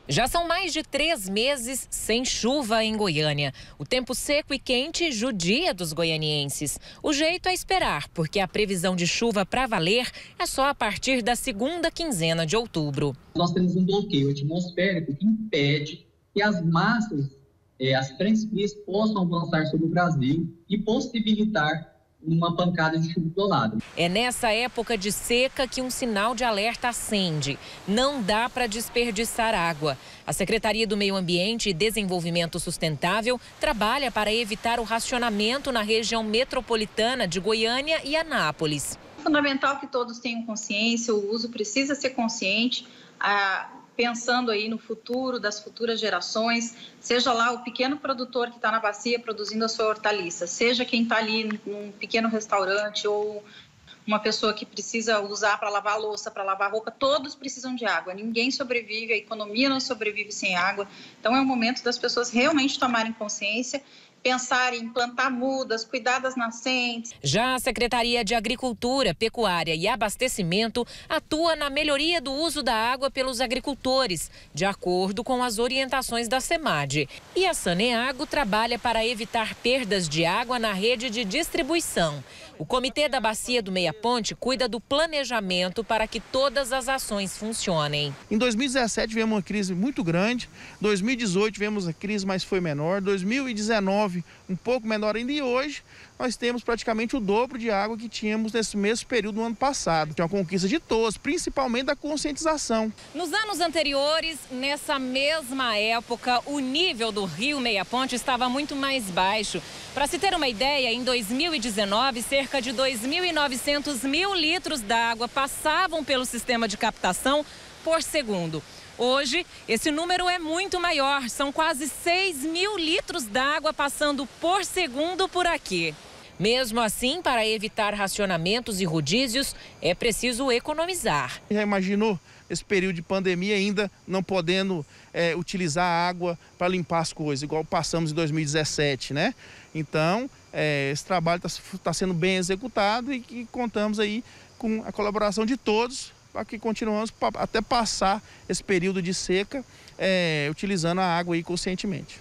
Já são mais de 3 meses sem chuva em Goiânia. O tempo seco e quente judia dos goianienses. O jeito é esperar, porque a previsão de chuva para valer é só a partir da segunda quinzena de outubro. Nós temos um bloqueio atmosférico que impede que as massas, as frentes frias, possam avançar sobre o Brasil e possibilitar uma pancada de chuva isolada. É nessa época de seca que um sinal de alerta acende. Não dá para desperdiçar água. A Secretaria do Meio Ambiente e Desenvolvimento Sustentável trabalha para evitar o racionamento na região metropolitana de Goiânia e Anápolis. É fundamental que todos tenham consciência, o uso precisa ser consciente, pensando aí no futuro, das futuras gerações, seja lá o pequeno produtor que está na bacia produzindo a sua hortaliça, seja quem está ali num pequeno restaurante ou uma pessoa que precisa usar para lavar a louça, para lavar a roupa, todos precisam de água. Ninguém sobrevive, a economia não sobrevive sem água. Então é o momento das pessoas realmente tomarem consciência, pensar em plantar mudas, cuidar das nascentes. Já a Secretaria de Agricultura, Pecuária e Abastecimento atua na melhoria do uso da água pelos agricultores, de acordo com as orientações da SEMAD. E a Saneago trabalha para evitar perdas de água na rede de distribuição. O Comitê da Bacia do Meia Ponte cuida do planejamento para que todas as ações funcionem. Em 2017 tivemos uma crise muito grande, 2018 tivemos a crise, mas foi menor, 2019 um pouco menor ainda, e hoje nós temos praticamente o dobro de água que tínhamos nesse mesmo período do ano passado. Tem uma conquista de todos, principalmente da conscientização. Nos anos anteriores, nessa mesma época, o nível do rio Meia Ponte estava muito mais baixo. Para se ter uma ideia, em 2019, cerca de 2.900 mil litros d'água passavam pelo sistema de captação por segundo. Hoje, esse número é muito maior, são quase 6 mil litros d'água passando por segundo por aqui. Mesmo assim, para evitar racionamentos e rodízios, é preciso economizar. Já imaginou esse período de pandemia ainda não podendo utilizar a água para limpar as coisas, igual passamos em 2017, né? Então, esse trabalho está sendo bem executado e contamos aí com a colaboração de todos, para que continuamos até passar esse período de seca utilizando a água aí conscientemente.